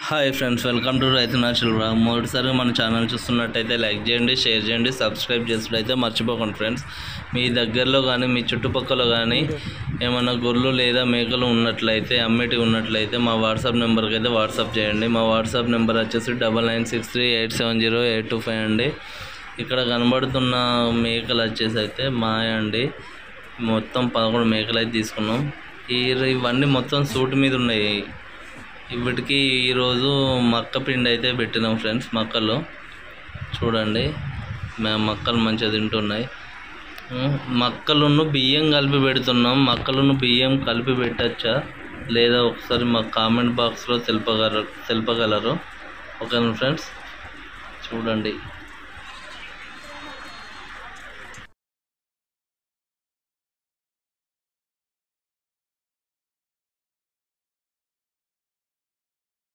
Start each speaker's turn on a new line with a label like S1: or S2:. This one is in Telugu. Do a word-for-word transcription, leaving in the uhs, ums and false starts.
S1: Hi friends, welcome to Raitu natural vlog. మొదటిసారి మన ఛానల్ చూస్తున్నట్టయితే లైక్ చేయండి, షేర్ చేయండి, సబ్స్క్రైబ్ చేసినట్టయితే మర్చిపోకండి ఫ్రెండ్స్. మీ దగ్గరలో కానీ మీ చుట్టుపక్కల కానీ ఏమైనా గొర్రెలు లేదా మేకలు ఉన్నట్లయితే అమ్మేటి ఉన్నట్లయితే మా వాట్సాప్ నెంబర్కి అయితే వాట్సాప్ చేయండి. మా వాట్సాప్ నెంబర్ వచ్చేసి double nine six three eight seven zero eight two five అండి. ఇక్కడ కనబడుతున్న మేకలు వచ్చేసి అయితే మాయ అండి. మొత్తం పదకొండు మేకలు అయితే తీసుకున్నాం. ఈ ఇవన్నీ మొత్తం సూట్ మీద ఉన్నాయి. వీటికి ఈరోజు మక్క పిండి అయితే పెట్టినాం ఫ్రెండ్స్. మక్కలు చూడండి, మేము మక్కలు మంచిగా తింటున్నాయి. మక్కలను బియ్యం కలిపి పెడుతున్నాం. మక్కలను బియ్యం కలిపి పెట్టచ్చా లేదా ఒకసారి మా కామెంట్ బాక్స్లో తెలుపగలరు తెలుపగలరు ఓకేనా ఫ్రెండ్స్. చూడండి.